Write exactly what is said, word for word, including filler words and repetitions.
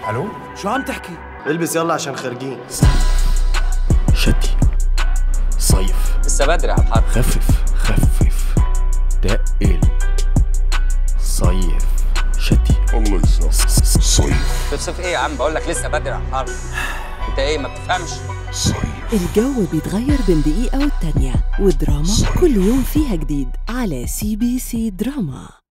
الو شو عم تحكي؟ البس يلا عشان خارجين. شتي صيف لسه بدري على الحر. خفف خفف تقل صيف شتي الله يسامحك. صيف تصيف ايه يا عم؟ بقول لك لسه بدري على الحر. انت ايه ما بتفهمش؟ صيف الجو بيتغير بين دقيقة والتانية، والدراما كل يوم فيها جديد على سي بي سي دراما.